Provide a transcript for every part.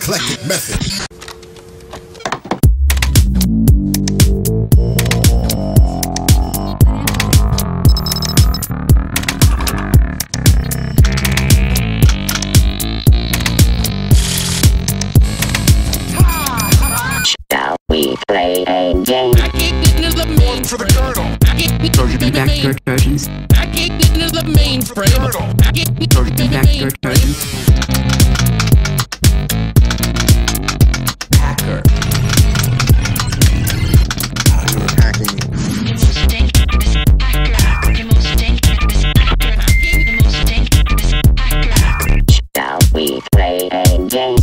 eclectic method. Shall we play a game? One for the girdle. Trojan back Trojans. Girdle. Trojan back Trojans. Hacker. Hacking. Shall we play a game?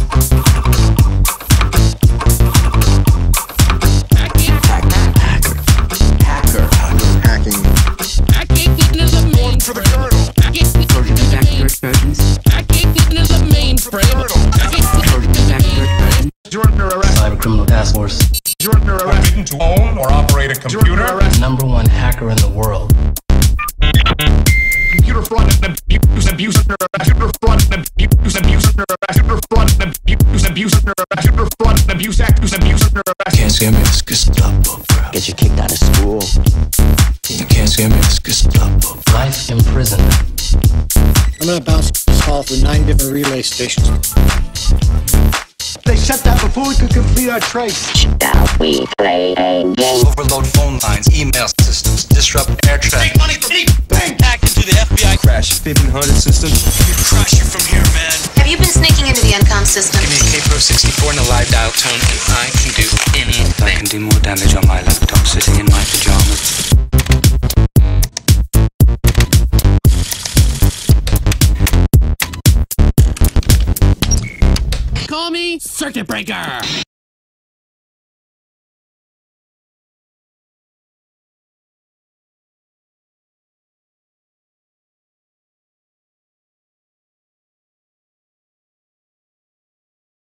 Hacker. Hacking. One for the girdle. Trojan back Trojans. Girdle. Trojan back Trojans. You're under arrest. Cyber Criminal Task Force, You're under arrest. Forbidden to own or operate a computer. #1 hacker in the world. Computer fraud and abuse under arrest. Computer fraud and abuse under arrest. Computer fraud and abuse under arrest. Computer fraud and abuse under arrest. Can't scare me, it's Gestapo, bro. Get you kicked out of school. You can't scare me, it's Gestapo. Life in prison. I'm gonna bounce this call through 9 different relay stations. They shut that before we could complete our trace. Shall we play a game? Overload phone lines, email systems, disrupt air traffic. Money from me, bang! Hack into the FBI. Crash 1500 system. Crash you from here, man. Have you been sneaking into the Encom system? Give me a K-Pro 64 and a live dial tone, and I can do anything. I can do more damage on my laptop sitting in my pajamas. Call me Circuit Breaker!